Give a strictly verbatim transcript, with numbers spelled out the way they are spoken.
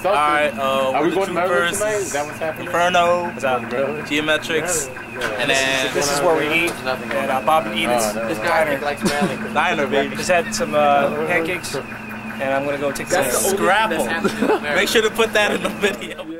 All right, uh, are we the going to Maryland Troopers, tonight? Is that what's happening? Inferno, Really? Geometrics, and then This is where we eat at uh, Bob and Edith's. Oh, no. This Diner. diner. Likes Maryland. Diner, baby. Just had some uh, pancakes, and I'm gonna go take some. That's the only thing that's Scrapple. happening in America. Make sure to put that in the video.